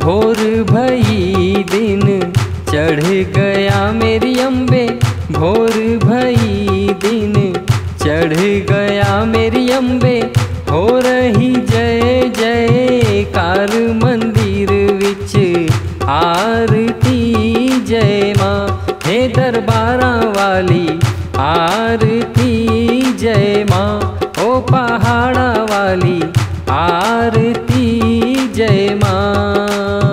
भोर भई दिन चढ़ गया मेरी अम्बे, भोर भई दिन चढ़ गया मेरी अम्बे। हो रही जय जयकार मंदिर विच आरती जय माँ। हे दरबारा वाली आरती जय माँ, ओ पहाड़ा वाली आरती जय माँ।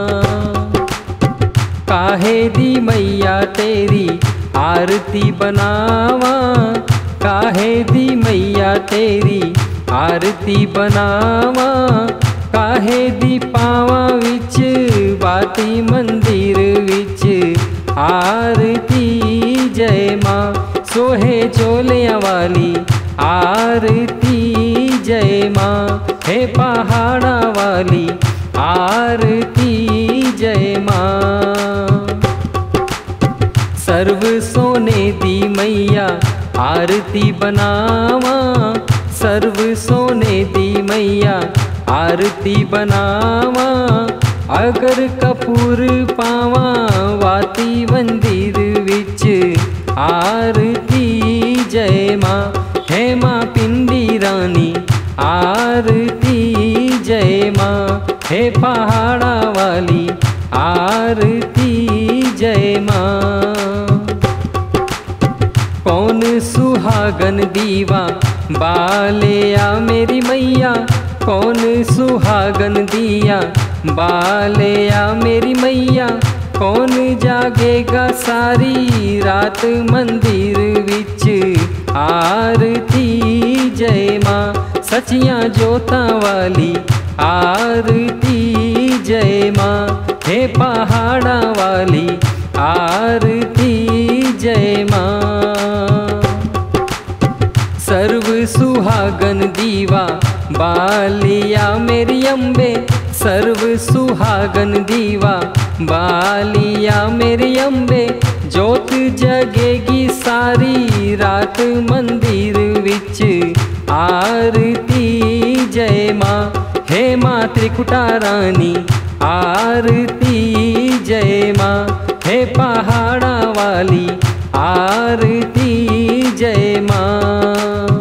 काहे दी मैया तेरी आरती बनावा, काहे दी मैया तेरी आरती बनावा। काहे दी पावा विच बाती मंदिर विच आरती जय माँ। सोहे चोलियां वाली आरती जय माँ, हे पहाड़ा वाली आरती जय माँ। सर्व सोने दी मैया आरती बनावा, सर्व सोने दी मैया आरती बनावा। अगर कपूर पावा वाती मंदिर विच आरती जय माँ, हे माँ पिंडी रानी आरती जय माँ, हे पहाड़ा वाली आरती जय माँ। कौन सुहागन दीवा बालिया मेरी मैया, कौन सुहागन दिया बालिया मेरी मैया। कौन जागेगा सारी रात मंदिर विच आरती जय माँ। सचियां जोतां वाली आरती जय माँ, हे पहाड़ा वाली आरती जय माँ। सर्व सुहागन दीवा बालिया मेरी अम्बे, सर्व सुहागन दीवा बालिया मेरी अम्बे। जोत जगेगी सारी रात मंदिर विच आरती जय माँ, हे माँ त्रिकुटा रानी आरती जय माँ, हे पहाड़ा वाली आरती जय माँ।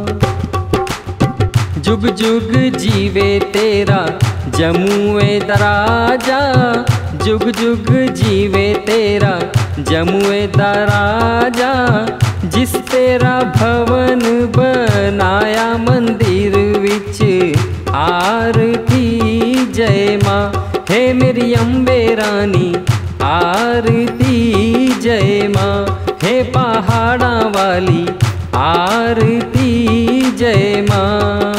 जुग जुग जीवे तेरा जमुए दराजा, जुग जुग जीवे तेरा जमुए दराजा। जिस तेरा भवन बनाया मंदिर विच आरती जय माँ, हे मेरी अम्बे रानी आरती जय माँ, हे पहाड़ा वाली आरती जय माँ।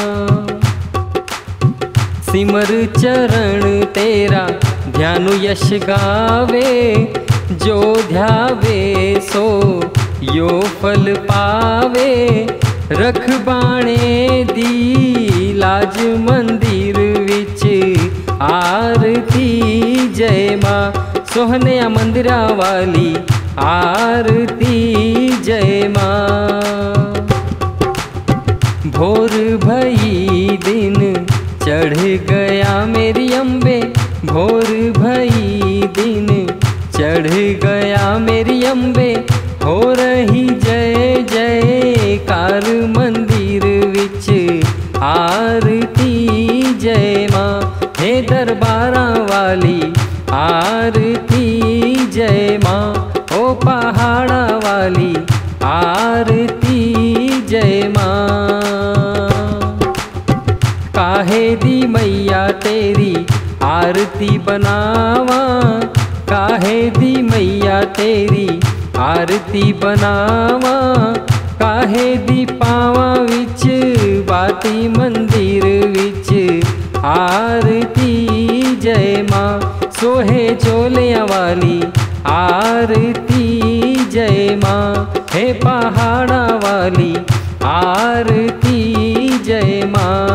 सिमर चरण तेरा ध्यानु यश गावे, जो ध्यावे सो यो फल पावे। रख बाणे दी लाज मंदिर विच आरती जय माँ, सोहने मंदिरा वाली आरती जय माँ। भोर भई दिन चढ़ गया मेरी अम्बे, भोर भई दिन चढ़ गया मेरी अम्बे। हो रही जय जयकार मंदिर विच आरती जय माँ, हे दरबारा वाली आरती जय माँ, ओ पहाड़ा वाली आरती जय माँ। काहे दी मैया तेरी आरती बनावा, काहे दी मैया तेरी आरती बनावा। काहे दी पावा विच बाती मंदिर विच आरती जय माँ। सोहे चोलियां वाली आरती जय माँ, हे पहाड़ा वाली आरती जय माँ।